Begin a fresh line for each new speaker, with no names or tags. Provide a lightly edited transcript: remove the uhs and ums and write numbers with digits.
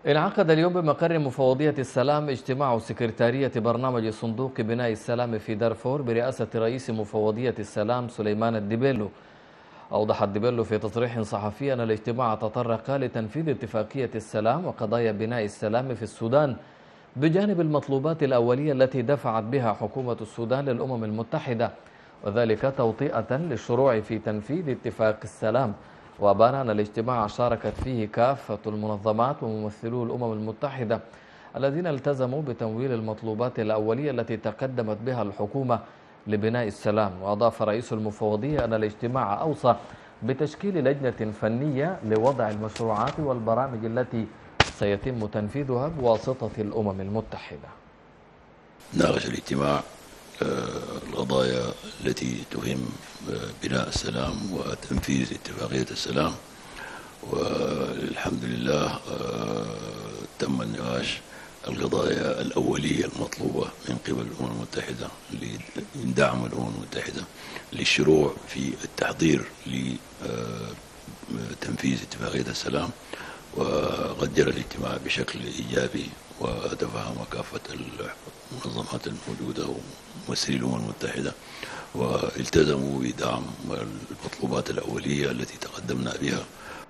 انعقد اليوم بمقر مفوضية السلام اجتماع سكرتارية برنامج صندوق بناء السلام في دارفور برئاسة رئيس مفوضية السلام سليمان الدبيلو. أوضح الدبيلو في تصريح صحفي أن الاجتماع تطرق لتنفيذ اتفاقية السلام وقضايا بناء السلام في السودان بجانب المطلوبات الأولية التي دفعت بها حكومة السودان للأمم المتحدة، وذلك توطئة للشروع في تنفيذ اتفاق السلام. وأبان أن الاجتماع شاركت فيه كافة المنظمات وممثلو الأمم المتحدة الذين التزموا بتمويل المطلوبات الأولية التي تقدمت بها الحكومة لبناء السلام. وأضاف رئيس المفوضية أن الاجتماع أوصى بتشكيل لجنة فنية لوضع المشروعات والبرامج التي سيتم تنفيذها بواسطة الأمم المتحدة.
ناقش الاجتماع القضايا التي تهم بناء السلام وتنفيذ اتفاقية السلام، والحمد لله تم النقاش القضايا الأولية المطلوبة من قبل الأمم المتحدة لدعم الأمم المتحدة للشروع في التحضير لتنفيذ اتفاقية السلام. وقد جرى الاجتماع بشكل إيجابي وتفهم كافة المنظمات الموجودة وممثلي الأمم المتحدة والتزموا بدعم المطلوبات الأولية التي تقدمنا بها،